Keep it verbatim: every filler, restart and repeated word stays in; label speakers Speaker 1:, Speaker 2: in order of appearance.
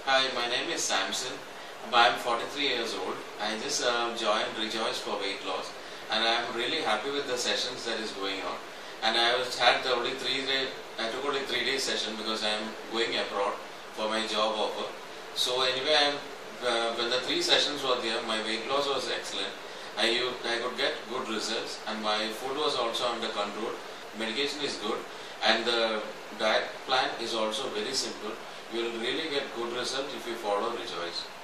Speaker 1: Hi, my name is Samson. I am forty-three years old. I just uh, joined Rejoice for weight loss, and I am really happy with the sessions that is going on. And I was had the only three day. I took only three day session because I am going abroad for my job offer. So anyway, I am uh, when the three sessions were there, my weight loss was excellent. I used, I could get good results, and my food was also under control. Medication is good, and the diet plan is also very simple. You will really get good results if you follow Rejoice.